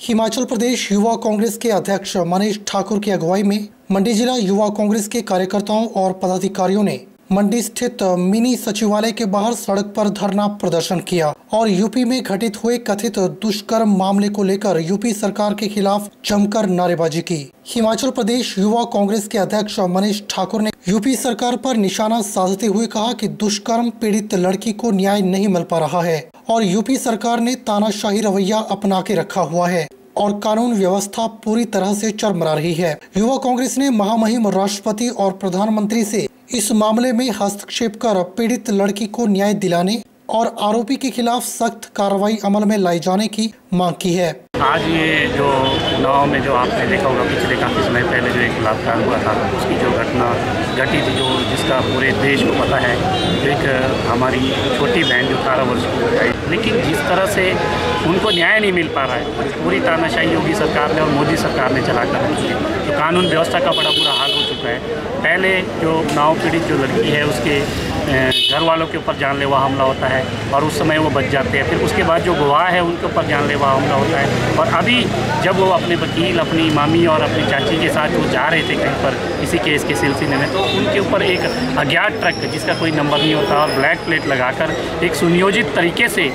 हिमाचल प्रदेश युवा कांग्रेस के अध्यक्ष मनीष ठाकुर की अगुवाई में मंडी जिला युवा कांग्रेस के कार्यकर्ताओं और पदाधिकारियों ने मंडी स्थित मिनी सचिवालय के बाहर सड़क पर धरना प्रदर्शन किया और यूपी में घटित हुए कथित दुष्कर्म मामले को लेकर यूपी सरकार के खिलाफ जमकर नारेबाजी की। हिमाचल प्रदेश युवा कांग्रेस के अध्यक्ष मनीष ठाकुर ने यूपी सरकार पर निशाना साधते हुए कहा कि दुष्कर्म पीड़ित लड़की को न्याय नहीं मिल पा रहा है और यूपी सरकार ने तानाशाही रवैया अपना के रखा हुआ है और कानून व्यवस्था पूरी तरह से चरमरा रही है। युवा कांग्रेस ने महामहिम राष्ट्रपति और प्रधानमंत्री से इस मामले में हस्तक्षेप कर पीड़ित लड़की को न्याय दिलाने और आरोपी के खिलाफ सख्त कार्रवाई अमल में लाई जाने की मांग की है। आज ये जो नाव में जो आपने देखा होगा पिछले काफ़ी समय पहले जो एक बलात्कार हुआ था, उसकी जो घटना घटी थी, जो जिसका पूरे देश को पता है, एक हमारी छोटी बहन जो 18 वर्ष की है, लेकिन जिस तरह से उनको न्याय नहीं मिल पा रहा है, पूरी तानाशाही योगी सरकार ने और मोदी सरकार ने चला कर रखी है। तो कानून व्यवस्था का बड़ा बुरा हाल हो चुका है। पहले जो नाव पीड़ित जो लड़की है उसके घर वालों के ऊपर जानलेवा हमला होता है और उस समय वो बच जाते हैं। फिर उसके बाद जो गवाह है उनके ऊपर जानलेवा हमला होता है और अभी जब वो अपने वकील, अपनी मामी और अपनी चाची के साथ वो जा रहे थे कहीं पर इसी केस के सिलसिले में, तो उनके ऊपर एक अज्ञात ट्रक जिसका कोई नंबर नहीं होता और ब्लैक प्लेट लगाकर एक सुनियोजित तरीके से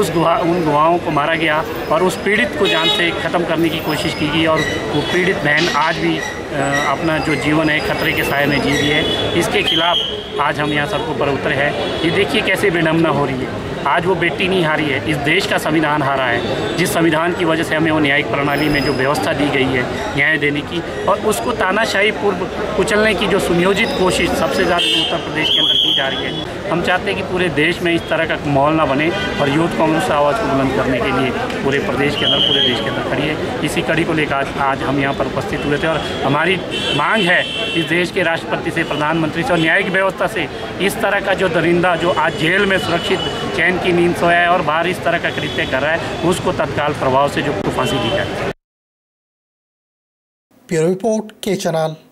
उन गवाहों को मारा गया और उस पीड़ित को जान से ख़त्म करने की कोशिश की गई और वो पीड़ित बहन आज भी अपना जो जीवन है खतरे के साए में जी रही है। इसके खिलाफ आज हम यहाँ सड़कों पर उतरे हैं। ये देखिए कैसे विडंबना हो रही है। आज वो बेटी नहीं हारी है, इस देश का संविधान हारा है, जिस संविधान की वजह से हमें वो न्यायिक प्रणाली में जो व्यवस्था दी गई है न्याय देने की, और उसको तानाशाही पूर्व कुचलने की जो सुनियोजित कोशिश सबसे ज़्यादा उत्तर प्रदेश के अंदर की जा रही है। हम चाहते हैं कि पूरे देश में इस तरह का माहौल ना बने और यूथ कांग्रेस आवाज़ को बुलंद करने के लिए पूरे प्रदेश के अंदर, पूरे देश के अंदर खड़ी है। इसी कड़ी को लेकर आज हम यहाँ पर उपस्थित हुए थे और हमारी मांग है इस देश के राष्ट्रपति से, प्रधानमंत्री से और न्यायिक व्यवस्था से, इस तरह का जो दरिंदा जो आज जेल में सुरक्षित चैन की नींद सोया है और बाहर इस तरह का कृत्य कर रहा है, उसको तत्काल प्रभाव से जो फांसी दी जाए। ब्यूरो रिपोर्ट के चैनल।